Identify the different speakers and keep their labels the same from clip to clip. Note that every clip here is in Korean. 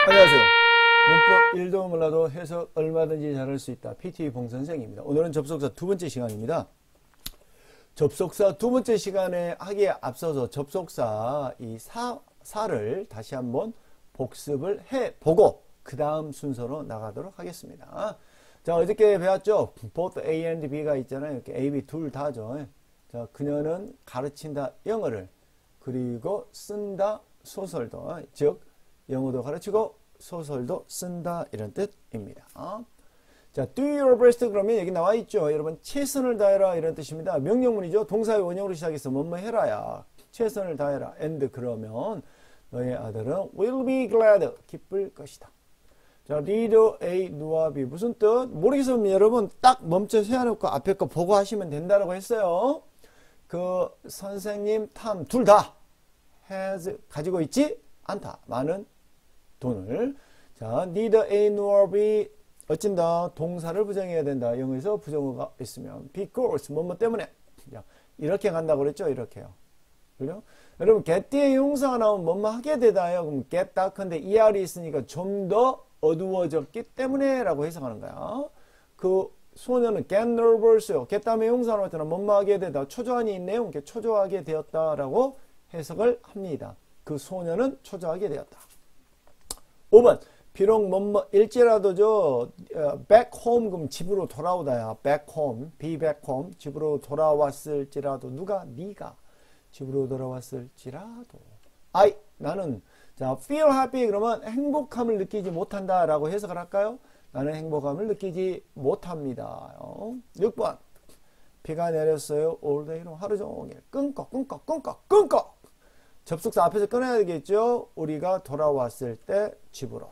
Speaker 1: 안녕하세요. 문법 1도 몰라도 해석 얼마든지 잘할 수 있다. PT 봉선생입니다. 오늘은 접속사 두 번째 시간입니다. 접속사 두 번째 시간에 하기에 앞서서 접속사 이 사를 다시 한번 복습을 해보고 그 다음 순서로 나가도록 하겠습니다. 자, 어저께 배웠죠? both A and B가 있잖아요. 이렇게 A, B 둘 다죠. 자, 그녀는 가르친다 영어를, 그리고 쓴다 소설도, 즉 영어도 가르치고 소설도 쓴다 이런 뜻입니다. 자, do your best 그러면 여기 나와 있죠. 여러분 최선을 다해라 이런 뜻입니다. 명령문이죠. 동사의 원형으로 시작해서 뭐뭐 해라야. 최선을 다해라. and 그러면 너의 아들은 will be glad 기쁠 것이다. 자, neither A nor B 무슨 뜻? 모르겠으면 여러분 딱 멈춰 세워놓고 앞에 거 보고 하시면 된다라고 했어요. 그 선생님 탐 둘 다 has 가지고 있지 않다. 많은 돈을. 자, neither A nor B 어찐다. 동사를 부정해야 된다. 영어에서 부정어가 있으면 because 뭐뭐 때문에 이렇게 간다고 그랬죠. 이렇게요. 그죠? 여러분 get 뒤에 용사가 나오면 뭐뭐 하게 되다요. 그럼 get 다 근데 ER이 있으니까 좀 더 어두워졌기 때문에 라고 해석하는 거야. 그 소녀는 get nervous요. get 다음에 용사 나올 때는 뭐뭐 하게 되다. 초조한이 있네요. 이렇게 초조하게 되었다라고 해석을 합니다. 그 소녀는 초조하게 되었다. 5번 비록 뭐뭐일지라도죠. back home 그럼 집으로 돌아오다야. back home, be back home 집으로 돌아왔을지라도 누가? 네가 집으로 돌아왔을지라도 나는 자 feel happy 그러면 행복함을 느끼지 못한다 라고 해석을 할까요? 나는 행복함을 느끼지 못합니다. 6번 비가 내렸어요. all day로 하루 종일 끊고 접속사 앞에서 끊어야 되겠죠. 우리가 돌아왔을 때 집으로.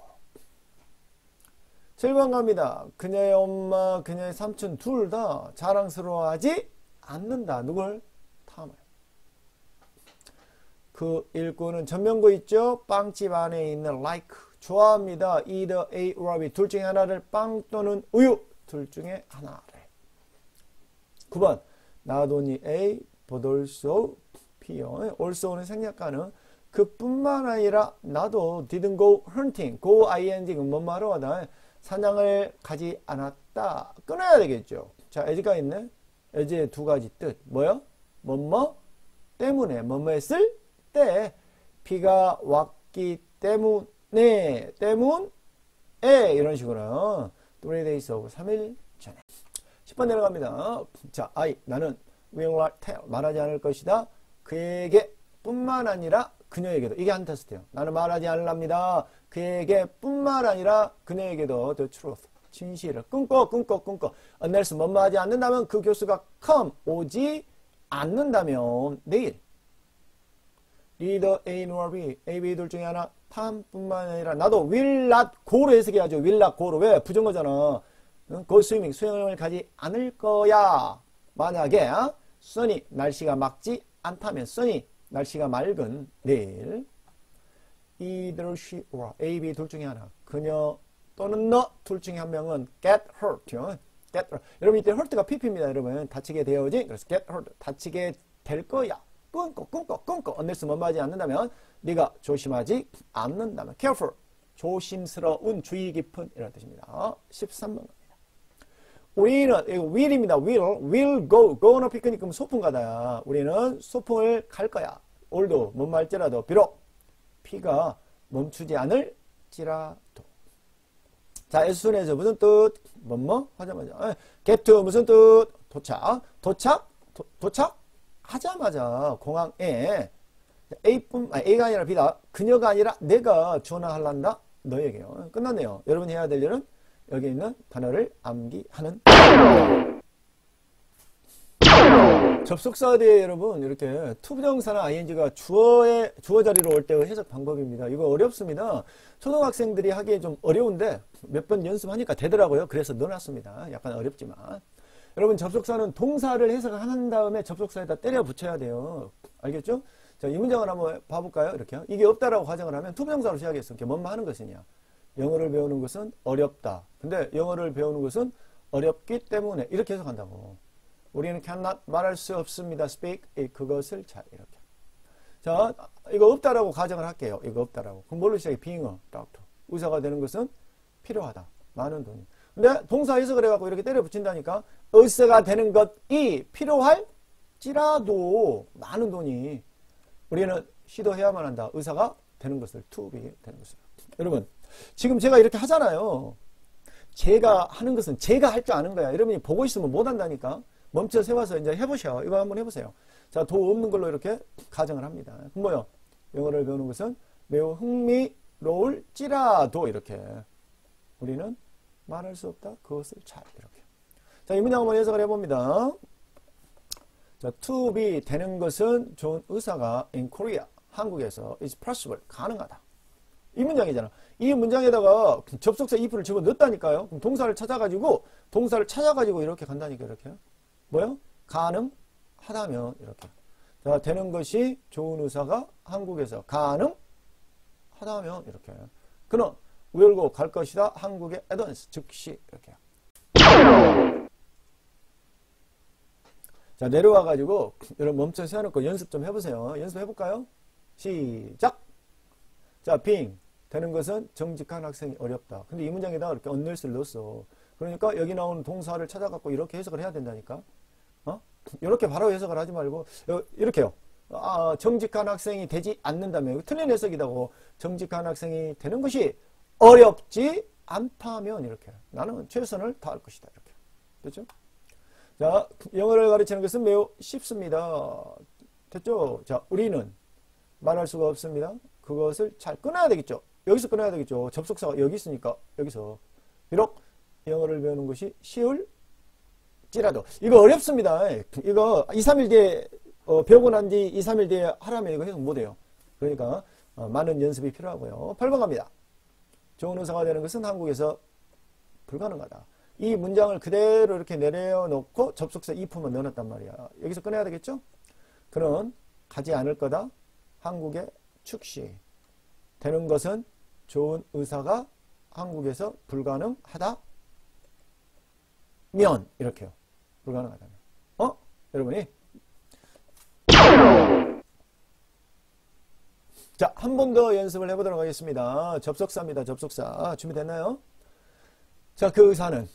Speaker 1: 7번 갑니다. 그녀의 엄마, 그녀의 삼촌 둘 다 자랑스러워하지 않는다. 누굴? 탐을. 그 일꾼은 전면구 있죠. 빵집 안에 있는 like 좋아합니다. either A or B 둘 중에 하나를 빵 또는 우유 둘 중에 하나를. 9번 나돈이 A but also also는 생략가는 그뿐만 아니라 나도 didn't go hunting. go ing은 뭐뭐 하러 가다 사냥을 가지 않았다. 끊어야 되겠죠. 자, as가 있네. as의 두 가지 뜻. 뭐요? 뭐뭐 때문에 뭐뭐 했을 때 비가 왔기 때문에 이런 식으로 3 days of 3일 전에. 10번 내려갑니다. 자, 나는 will not tell 말하지 않을 것이다. 그에게 뿐만 아니라 그녀에게도. 이게 한 테스트예요. 나는 말하지 않으랍니다. 그에게 뿐만 아니라 그녀에게도 the truth 진실을 끊고 unless 뭐뭐 하지 않는다면 그 교수가 come 오지 않는다면 내일 neither A nor B A, B 둘 중에 하나 탐뿐만 아니라 나도 will not go로 해석해야죠. will not go로. 왜? 부정거잖아. go swimming 수영을 가지 않을 거야. 만약에 sunny 날씨가 맑지 않다면 sunny 날씨가 맑은 내일 either she or A, B 둘 중에 하나 그녀 또는 너 둘 중에 한 명은 get hurt. get hurt. 여러분 이때 hurt가 pp입니다. 여러분 다치게 되어지. 그래서 get hurt 다치게 될 거야. 끊고 unless 뭐뭐 하지 않는다면 네가 조심하지 않는다면 careful 조심스러운 주의 깊은 이런 뜻입니다. 13번 우리는 이거 will입니다. will go는 피크닉 그럼 소풍 가다야. 우리는 소풍을 갈 거야. 올도 뭐뭐 할지라도 비록 피가 멈추지 않을지라도. 자, S순에서 무슨 뜻? 뭐뭐 하자마자. get to 무슨 뜻? 도착 하자마자 공항에 A가 아니라 B다. 그녀가 아니라 내가 전화할란다. 너에게요. 끝났네요. 여러분이 해야 될 일은 여기 있는 단어를 암기하는. 접속사에 여러분 이렇게 투부정사나 ing가 주어 자리로 올 때의 해석 방법입니다. 이거 어렵습니다. 초등학생들이 하기에 좀 어려운데 몇 번 연습하니까 되더라고요. 그래서 넣어놨습니다. 약간 어렵지만 여러분 접속사는 동사를 해석한 다음에 접속사에다 때려 붙여야 돼요. 알겠죠? 자, 이 문장을 한번 봐볼까요? 이렇게요. 이게 없다라고 가정을 하면 투부정사로 시작했어. 이렇게 뭐뭐 하는 것이냐. 영어를 배우는 것은 어렵다. 근데 영어를 배우는 것은 어렵기 때문에 이렇게 해석한다고. 우리는 cannot 말할 수 없습니다. speak 그것을 잘 이렇게. 자, 이거 없다라고 가정을 할게요. 이거 없다라고. 그럼 뭘로 시작해? being a doctor. 의사가 되는 것은 필요하다. 많은 돈이. 근데 동사 해석을 해갖고 이렇게 때려 붙인다니까. 의사가 되는 것이 필요할지라도 많은 돈이 우리는 시도해야만 한다. 의사가 되는 것을 to be 되는 것을. 여러분 지금 제가 이렇게 하잖아요. 제가 하는 것은 제가 할 줄 아는 거야. 여러분이 보고 있으면 못 한다니까. 멈춰 세워서 이제 해보셔. 이거 한번 해보세요. 자, 도 없는 걸로 이렇게 가정을 합니다. 그럼 뭐요? 영어를 배우는 것은 매우 흥미로울지라도 이렇게 우리는 말할 수 없다. 그것을 잘 이렇게. 자, 이 문장 한번 해석을 해봅니다. 자, to be 되는 것은 좋은 의사가 in Korea 한국에서 is possible 가능하다. 이 문장이잖아. 이 문장에다가 접속사 if를 집어 넣었다니까요. 그럼 동사를 찾아가지고 이렇게 간다니까 이렇게. 뭐요? 가능하다면 이렇게. 자, 되는 것이 좋은 의사가 한국에서 가능하다면 이렇게. 그는 will go 갈 것이다. 한국의 at once 즉시 이렇게. 자, 내려와가지고 여러분 멈춰 세워놓고 연습 좀 해보세요. 연습해볼까요? 시작. 자, being 되는 것은 정직한 학생이 어렵다. 근데 이 문장에다가 이렇게 unless를 넣었어. 그러니까 여기 나오는 동사를 찾아갖고 이렇게 해석을 해야 된다니까. 이렇게 바로 해석을 하지 말고 이렇게요. 정직한 학생이 되지 않는다면 틀린 해석이다고. 정직한 학생이 되는 것이 어렵지 않다면 이렇게. 나는 최선을 다할 것이다. 이렇게. 됐죠? 자, 영어를 가르치는 것은 매우 쉽습니다. 됐죠? 자, 우리는 말할 수가 없습니다. 그것을 잘 끊어야 되겠죠. 여기서 끊어야 되겠죠. 접속사가 여기 있으니까 여기서. 비록 영어를 배우는 것이 쉬울지라도. 이거 어렵습니다. 이거 2, 3일 뒤에 배우고 난 뒤 2, 3일 뒤에 하라면 이거 해석 못해요. 그러니까 많은 연습이 필요하고요. 8번 갑니다. 좋은 의사가 되는 것은 한국에서 불가능하다. 이 문장을 그대로 이렇게 내려놓고 접속사 if만 넣어놨단 말이야. 여기서 꺼내야 되겠죠? 그는 가지 않을 거다. 한국에 축시. 되는 것은 좋은 의사가 한국에서 불가능하다. 면 이렇게요. 불가능하다면. 여러분이 자, 한 번 더 연습을 해보도록 하겠습니다. 접속사입니다. 접속사. 준비됐나요? 자, 그 의사는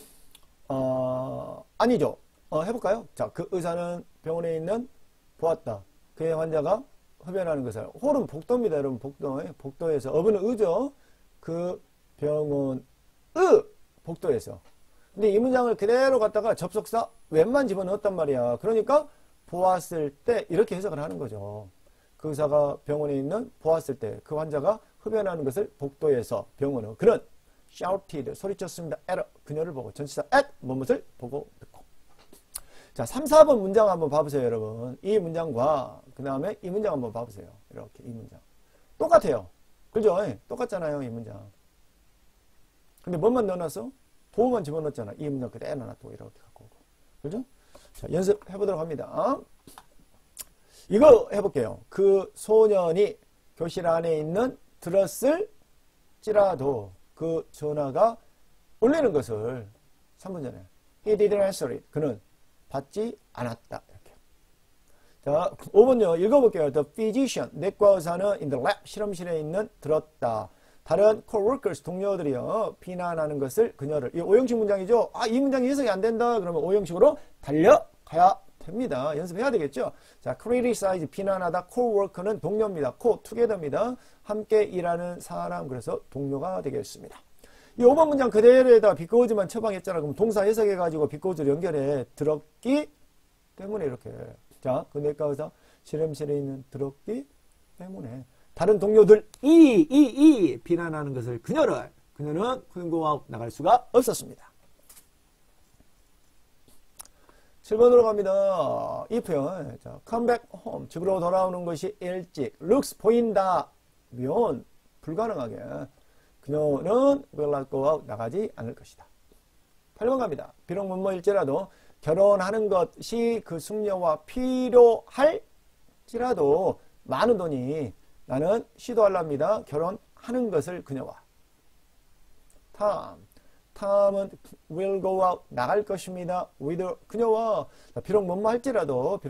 Speaker 1: 아니죠. 해볼까요? 자, 그 의사는 병원에 있는 보았다. 그의 환자가 흡연하는 것을. 홀은 복도입니다. 여러분 복도. 복도에서. 어부는 의죠. 그 병원의 복도에서. 근데 이 문장을 그대로 갖다가 접속사 웬만 집어넣었단 말이야. 그러니까 보았을 때 이렇게 해석을 하는 거죠. 그 의사가 병원에 있는 보았을 때 그 환자가 흡연하는 것을 복도에서 병원은 그는 shouted 소리쳤습니다. at 그녀를 보고 전치사 at 무엇을 보고 듣고. 자, 3, 4번 문장 한번 봐보세요, 여러분. 이 문장과 그 다음에 이 문장 한번 봐보세요. 이렇게 이 문장 똑같아요. 그죠? 똑같잖아요, 이 문장. 근데 뭐만 넣어놨어? 보호만 집어넣었잖아. 이 문장 그대로 놔두고 이렇게 갖고 오고. 그죠? 자, 연습해보도록 합니다. 이거 해볼게요. 그 소년이 교실 안에 있는 들었을지라도 그 전화가 울리는 것을 3분 전에 He didn't answer it. 그는 받지 않았다. 이렇게. 자, 5번요. 읽어볼게요. The physician, 내과 의사는 in the lab, 실험실에 있는 들었다. 다른 coworkers, 동료들이요. 비난하는 것을 그녀를. 이 오형식 문장이죠. 이 문장이 해석이 안 된다. 그러면 오형식으로 달려가야 됩니다. 연습해야 되겠죠. 자, criticize, 비난하다. coworker는 동료입니다. together입니다. 함께 일하는 사람. 그래서 동료가 되겠습니다. 이 5번 문장 그대로에다 비꼬우즈만 처방했잖아. 그럼 동사 해석해가지고 비꼬우즈를 연결해. 들었기 때문에 이렇게. 자, 그 내과 의사 실험실에 있는 들었기 때문에. 다른 동료들이 비난하는 것을 그녀는 couldn't 나갈 수가 없었습니다. 7번으로 갑니다. 이 표현. 자, come back home. 집으로 돌아오는 것이 일찍. looks 보인다. 면 불가능하게. 그녀는 will not go out. 나가지 않을 것이다. 8번 갑니다. 비록 뭐뭐일지라도 결혼하는 것이 그 숙녀와 필요할지라도 많은 돈이 나는 시도하랍니다. 결혼하는 것을 그녀와. 탐은 will go out 나갈 것입니다. with 그녀와. 비록 뭐뭐할지라도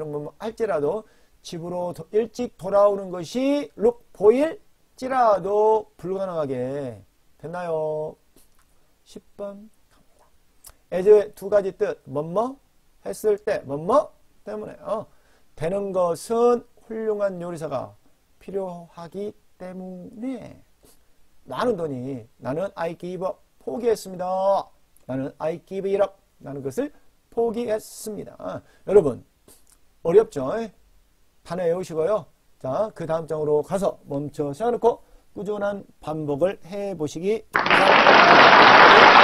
Speaker 1: 집으로 일찍 돌아오는 것이 look 보일지라도 불가능하게 됐나요? 10번 갑니다. as의 두 가지 뜻. 뭐뭐 했을 때 뭐뭐 때문에 되는 것은 훌륭한 요리사가 필요하기 때문에 나는 I give up 포기했습니다. 나는 I give it up 라는 것을 포기했습니다. 여러분 어렵죠? 단어 외우시고요. 자, 그 다음 장으로 가서 멈춰 세워놓고 꾸준한 반복을 해보시기 바랍니다.